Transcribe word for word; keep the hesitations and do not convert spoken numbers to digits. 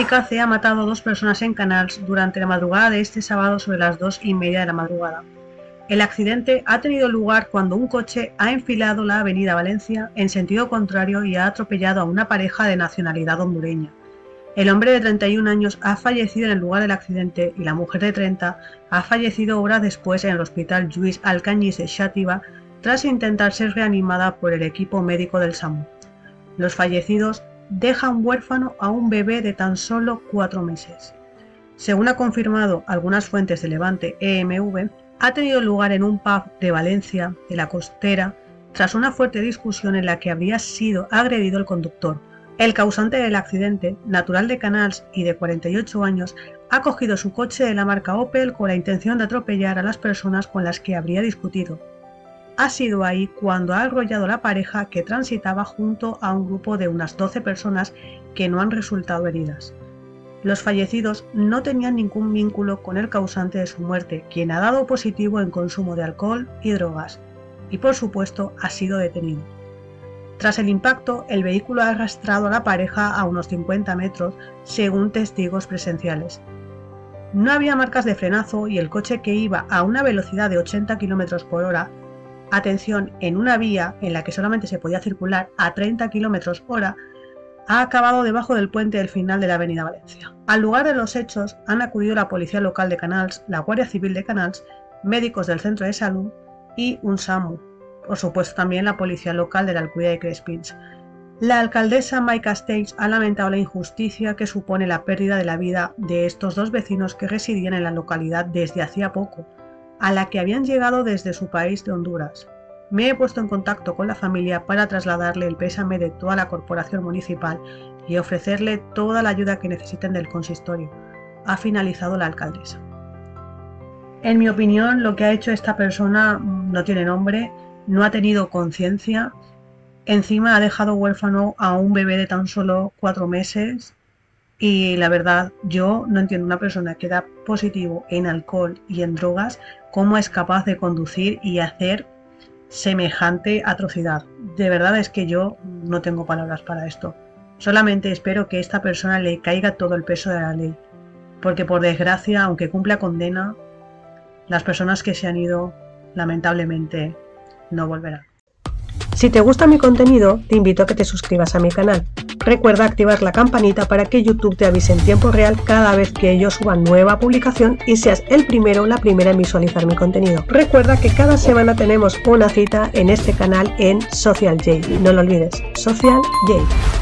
kamikaze ha matado a dos personas en Canals durante la madrugada de este sábado sobre las dos y media de la madrugada. El accidente ha tenido lugar cuando un coche ha enfilado la avenida Valencia en sentido contrario y ha atropellado a una pareja de nacionalidad hondureña. El hombre de treinta y un años ha fallecido en el lugar del accidente y la mujer de treinta ha fallecido horas después en el hospital Lluís Alcañiz de Xàtiva tras intentar ser reanimada por el equipo médico del SAMU. Los fallecidos dejan huérfano a un bebé de tan solo cuatro meses. Según ha confirmado algunas fuentes de Levante E M V, ha tenido lugar en un pub de Valencia, de la Costera, tras una fuerte discusión en la que habría sido agredido el conductor. El causante del accidente, natural de Canals y de cuarenta y ocho años, ha cogido su coche de la marca Opel con la intención de atropellar a las personas con las que habría discutido. Ha sido ahí cuando ha arrollado a la pareja que transitaba junto a un grupo de unas doce personas que no han resultado heridas. Los fallecidos no tenían ningún vínculo con el causante de su muerte, quien ha dado positivo en consumo de alcohol y drogas, y por supuesto ha sido detenido. Tras el impacto, el vehículo ha arrastrado a la pareja a unos cincuenta metros, según testigos presenciales. No había marcas de frenazo y el coche, que iba a una velocidad de ochenta kilómetros por hora, atención, en una vía en la que solamente se podía circular a treinta kilómetros hora, ha acabado debajo del puente del final de la avenida Valencia. Al lugar de los hechos han acudido la policía local de Canals, la Guardia Civil de Canals, médicos del centro de salud y un SAMU. Por supuesto también la policía local de la Alcudia de Crespins. La alcaldesa May Castells ha lamentado la injusticia que supone la pérdida de la vida de estos dos vecinos que residían en la localidad desde hacía poco, a la que habían llegado desde su país de Honduras. Me he puesto en contacto con la familia para trasladarle el pésame de toda la corporación municipal y ofrecerle toda la ayuda que necesiten del consistorio, ha finalizado la alcaldesa. En mi opinión, lo que ha hecho esta persona no tiene nombre, no ha tenido conciencia, encima ha dejado huérfano a un bebé de tan solo cuatro meses y la verdad, yo no entiendo una persona que da positivo en alcohol y en drogas, cómo es capaz de conducir y hacer semejante atrocidad. De verdad es que yo no tengo palabras para esto. Solamente espero que a esta persona le caiga todo el peso de la ley, porque por desgracia, aunque cumpla condena, las personas que se han ido, lamentablemente, no volverán. Si te gusta mi contenido, te invito a que te suscribas a mi canal. Recuerda activar la campanita para que YouTube te avise en tiempo real cada vez que yo suba nueva publicación y seas el primero o la primera en visualizar mi contenido. Recuerda que cada semana tenemos una cita en este canal en Social J. No lo olvides, Social J.